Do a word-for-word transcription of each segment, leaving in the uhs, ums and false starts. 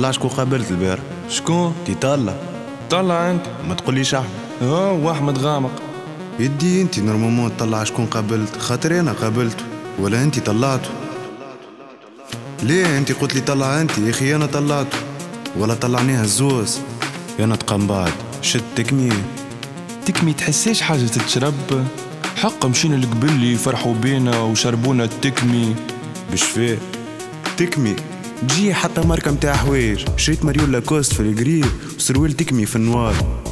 طلع شكون قابلت البارح؟ شكون؟ تي طلع طلع انت. ما تقوليش احمد. اه واحمد غامق. يدي انت نورمالمون تطلع شكون قابلت، خاطر انا قابلته ولا انت طلعته؟ ليه انت قلت لي طلع انت يا اخي؟ انا طلعته ولا طلعناها الزوز؟ انا تقنبعت شد تكمي تكمي تحسيش حاجة تتشرب؟ حق مشينا لقبلي فرحوا بينا وشربونا التكمي بشفاء. تكمي تجي حتى ماركة متاع حوايج، شريت ماريول لاكوست في القريب وسروال تكمي في النوار.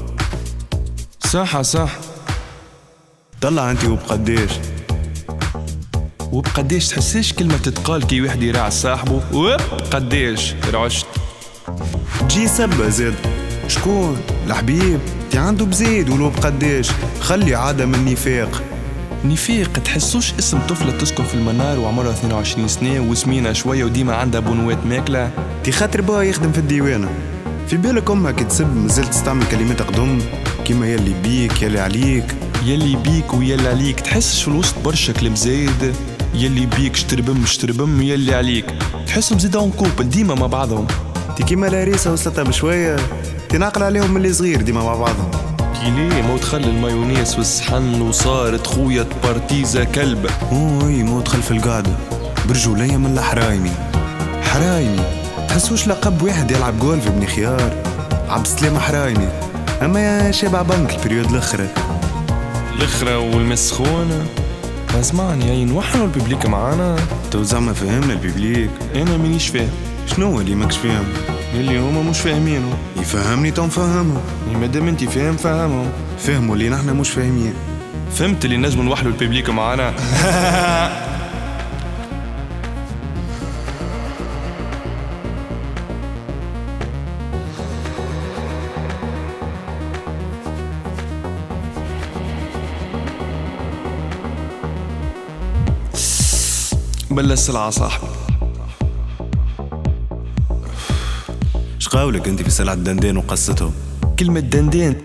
صح صح. طلع انت وبقديش؟ وبقديش تحسيش كلمة تتقال كي واحد يراعي صاحبه؟ وبقديش رعشت تجي سبة زاد. شكون؟ الحبيب تي عنده بزيد ولو بقديش؟ خلي عادة من نفاق. نفيق تحسوش اسم طفلة تسكن في المنار وعمرها اثنين وعشرين سنة وسمينة شوية وديما عندها بنوات ماكلة؟ تي خاطر باه يخدم في الديوانة. في بالك امها كي تسب مازلت تستعمل كلمات قدم كيما يلي بيك يلي عليك؟ يلي بيك ويلي عليك تحسش في الوسط برشا كلام زايد. يلي بيك شتربم شتربم يلي عليك تحسهم زيدهم كوبل ديما مع بعضهم. تي كيما الهريسة وسطها بشوية تناقل عليهم من اللي صغير ديما مع بعضهم. كي ليه ما تخلي المايونيز في الصحن وصارت خوية بارتيزا كلبة. اوي ما دخل في القعدة برجولية من الحرايمي. حرايمي تحسوش لقب واحد يلعب جولف ابن خيار؟ عبد السلام حرايمي. اما يا شابع بنك البريود الاخرى الاخرى والمسخونة. اسمعني يعني نوحنوا الببليك معانا. تو زعما فهمنا الببليك؟ انا مانيش فاهم. شنو اللي ماكش فاهم؟ اللي هما مش فاهمينه. يفهمني تو نفهمه. مادام انت فاهم فهمهم. فهموا اللي نحنا مش فاهمين. فهمت اللي نجم نوحلوا الببليك معانا. بلا السلعة صاحبي. شقاولك انت في سلعة دندان وقصتهم؟ كلمة دندان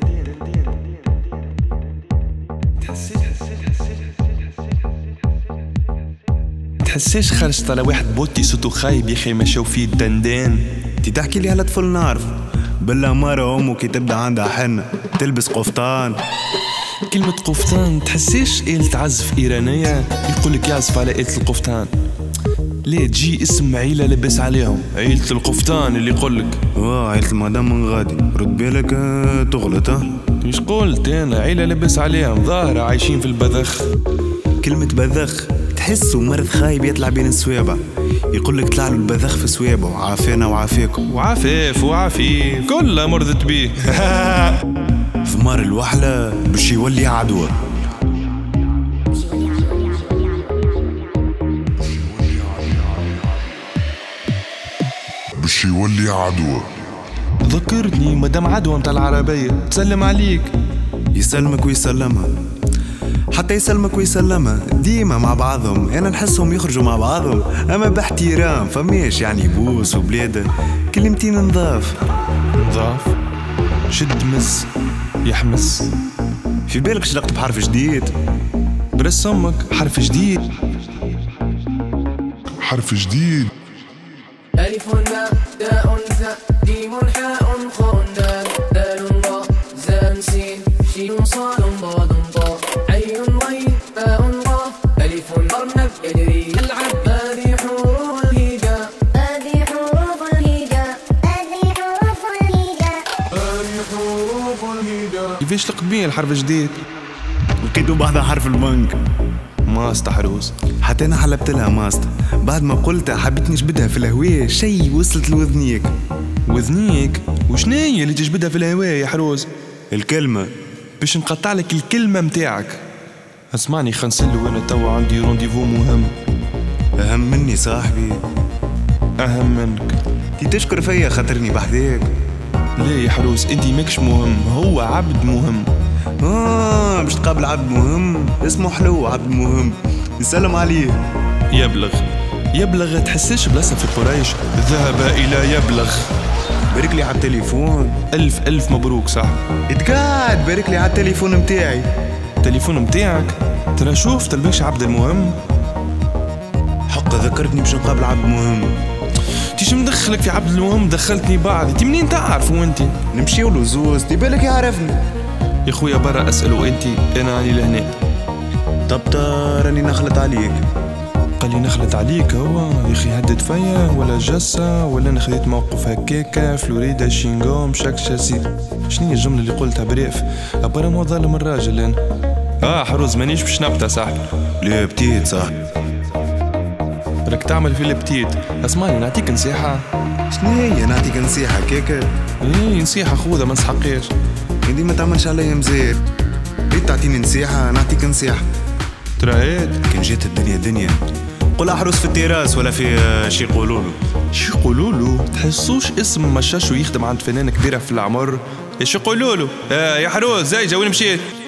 تحسيش خرجت على واحد بوتي صوتو خايب يا اخي مشاو فيه الدندان. تي تحكي لي على طفل نعرف بالله مرة امه كي تبدا عندها حنة تلبس قفطان. كلمة قفطان تحسيش آلة تعزف إيرانية يقولك يعزف على آلة القفطان؟ ليه تجي اسم عيلة لبس عليهم عيلة القفطان اللي يقولك واه عيلة المدام من غادي رد بالك اه تغلط. اه مش قلت انا عيلة لبس عليهم ظاهرة عايشين في البذخ. كلمة بذخ تحسه مرض خايب يطلع بين السوابع يقولك طلع له البذخ في سوابه عافانا وعافاكم. وعافيف وعافيف كلها مرضت بيه. في مار الوحلة باش يولي عدوى. باش يولي عدوى. ذكرتني مدام عدوى متاع العربية تسلم عليك. يسلمك ويسلمها حتى يسلمك ويسلمها ديما مع بعضهم. انا نحسهم يخرجوا مع بعضهم اما باحترام فماش يعني بوس وبلادة كلمتين نضاف. نضاف شد مز يحمس. في بالك شلقت بحرف جديد؟ برس امك حرف جديد. حرف جديد. ألف باء تاء ثاء جيم حاء خاء دال دال ضاء زال سين شين صاد ضاد ضاء عين غين باء غاء ألف أرنب يجري يلعب. هذه حروف الهجاء هذه حروف الهجاء هذه حروف الهجاء هذه حروف الهجاء. كيفاش لقبين الحرف جديد؟ لقيتو بعدها حرف البنك ماستا حروس. حتى انا حلبت لها ماستا بعد ما قلتها حبيت نجبدها في الهواء شي وصلت لوذنيك. وذنيك وشناهي اللي تجبدها في الهواء يا حروس؟ الكلمة. باش نقطع لك الكلمة متاعك. اسمعني خنسلو انا توا عندي رونديفو مهم. اهم مني صاحبي. اهم منك. تي تشكر فيا خاطرني بحذاك. ليه يا حروس انت ماكش مهم هو عبد مهم. اه باش تقابل عبد مهم اسمه حلو عبد مهم نسلم عليه. يبلغ يبلغ تحسيش بلاصة في قريش ذهب إلى يبلغ. بارك لي على التليفون. ألف ألف مبروك صح. اتقعد بارك لي على التليفون متاعي. التليفون متاعك؟ ترى شوف تلبيش عبد المهم. حق ذكرتني باش نقابل عبد مهم. تيش مدخلك في عبد المهم دخلتني بعض، انت منين تعرف وانت؟ نمشيو له زوز دي بالك يعرفني. يا خويا برا اسأله انت، انا راني لهنا. طب راني نخلط عليك. قال لي نخلط عليك هو يا اخي، هدد فيا ولا جسة ولا انا خذيت موقف هكاكا فلوريدا شينغوم شاك شاسي. شنو هي الجملة اللي قلتها بريف؟ برا مو ظالم الراجل انا. اه حروز مانيش باش نبتا صاحبي. ليه بتيت صاحبي؟ راك تعمل في البتيت. اسمعني نعطيك نصيحة. شنو هي نعطيك نصيحة كيكا؟ ايه نصيحة خذها ما نسحقيش. انتي ما تعملش عليا مزير. ريت تعطيني نصيحة نعطيك نصيحة. ترايت كان جات الدنيا دنيا قول احرس في التراس ولا في شي يقولولو. شي يقولولو؟ تحسوش اسم مشاش ويخدم عند فنانة كبيرة في العمر؟ ايش يقولولو؟ آه يا حروز زي وين مشيت؟